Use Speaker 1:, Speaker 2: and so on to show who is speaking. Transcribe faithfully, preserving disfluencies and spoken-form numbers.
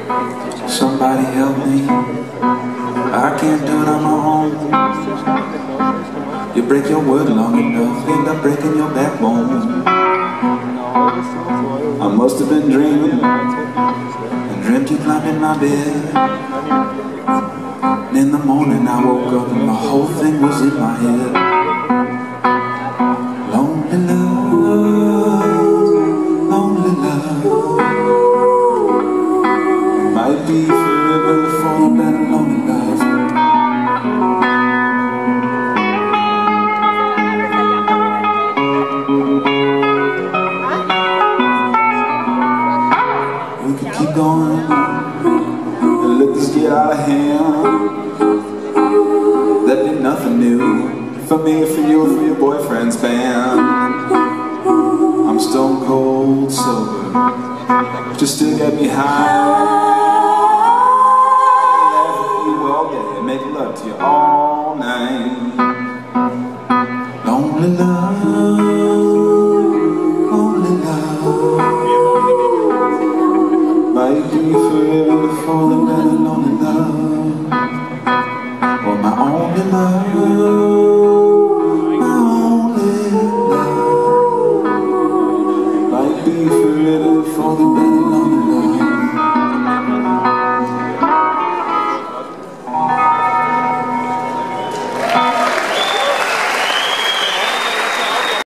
Speaker 1: Somebody help me, I can't do it on my own. You break your word long enough, you end up breaking your backbone. I must have been dreaming, and dreamt you climbed in my bed. And in the morning I woke up and the whole thing was in my head. Lonely love, lonely love, might be forever for that lonely love. We could keep going and let this get out of hand. That'd be nothing new for me, for you, for your boyfriend's band. I'm stone cold sober, but you still get me high. Make love to you all night. Lonely love, lonely love, might be forever falling down a lonely love. Or my only love, my only love, might be forever falling down.